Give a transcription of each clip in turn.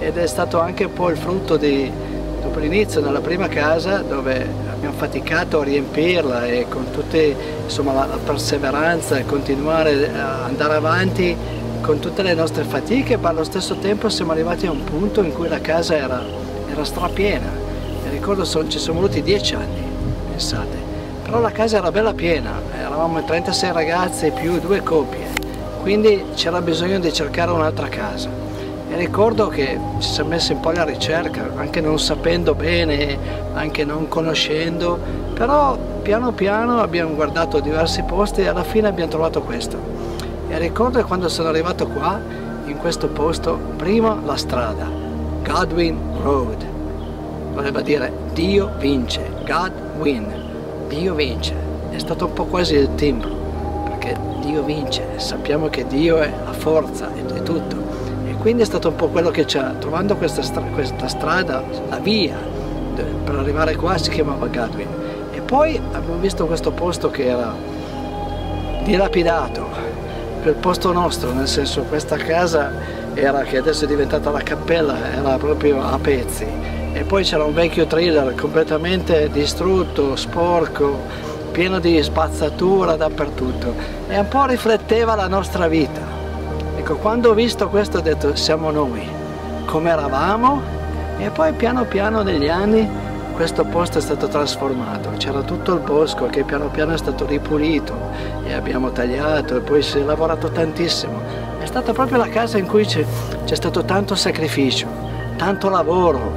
ed è stato anche un po' il frutto dopo l'inizio nella prima casa, dove abbiamo faticato a riempirla e con tutte, insomma, la perseveranza e continuare a andare avanti con tutte le nostre fatiche, ma allo stesso tempo siamo arrivati a un punto in cui la casa era strapiena. Mi ricordo ci sono voluti 10 anni, pensate, però la casa era bella piena, eravamo 36 ragazzi più 2 coppie, quindi c'era bisogno di cercare un'altra casa. E ricordo che ci siamo messi un po' alla ricerca, anche non sapendo bene, anche non conoscendo, però piano piano abbiamo guardato diversi posti e alla fine abbiamo trovato questo. E ricordo che quando sono arrivato qua, in questo posto, prima la strada, Godwin Road, voleva dire Dio vince, God win, Dio vince. È stato un po' quasi il timbro, perché Dio vince, sappiamo che Dio è la forza, è tutto. Quindi è stato un po' quello che c'ha, trovando questa strada, la via per arrivare qua si chiamava Godwin. E poi abbiamo visto questo posto che era dilapidato, quel posto nostro, nel senso questa casa era, che adesso è diventata la cappella, era proprio a pezzi. E poi c'era un vecchio trailer completamente distrutto, sporco, pieno di spazzatura dappertutto. E un po' rifletteva la nostra vita. Ecco, quando ho visto questo ho detto siamo noi, come eravamo, e poi piano piano negli anni questo posto è stato trasformato, c'era tutto il bosco che piano piano è stato ripulito e abbiamo tagliato e poi si è lavorato tantissimo. È stata proprio la casa in cui c'è stato tanto sacrificio, tanto lavoro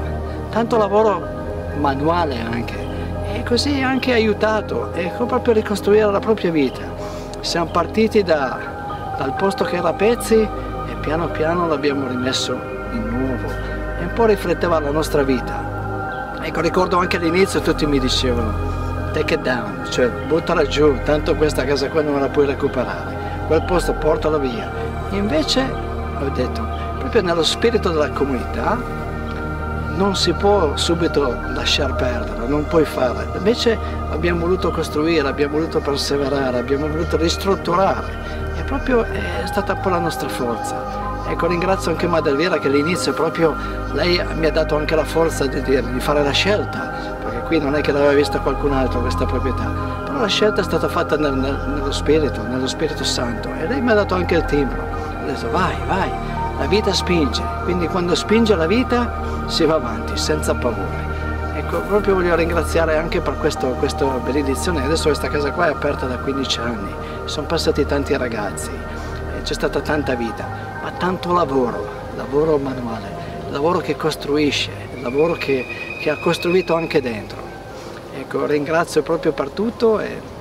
manuale anche, e così anche aiutato, ecco, proprio a ricostruire la propria vita. Siamo partiti dal posto che era a pezzi e piano piano l'abbiamo rimesso in nuovo e un po' rifletteva la nostra vita. Ecco, ricordo anche all'inizio tutti mi dicevano take it down, cioè buttala giù, tanto questa casa qua non la puoi recuperare, quel posto portalo via. Invece ho detto, proprio nello spirito della comunità non si può subito lasciar perdere, non puoi fare. Invece abbiamo voluto costruire, abbiamo voluto perseverare, abbiamo voluto ristrutturare. E proprio è stata un po' la nostra forza. Ecco, ringrazio anche Madre Elvira che all'inizio proprio lei mi ha dato anche la forza di fare la scelta, perché qui non è che l'aveva vista qualcun altro questa proprietà, però la scelta è stata fatta nello Spirito Santo, e lei mi ha dato anche il timbro. Ha detto vai, la vita spinge, quindi quando spinge la vita si va avanti senza paura. Ecco, proprio voglio ringraziare anche per questa benedizione. Adesso questa casa qua è aperta da 15 anni, sono passati tanti ragazzi, c'è stata tanta vita, ma tanto lavoro manuale, lavoro che costruisce, lavoro che ha costruito anche dentro. Ecco, ringrazio proprio per tutto.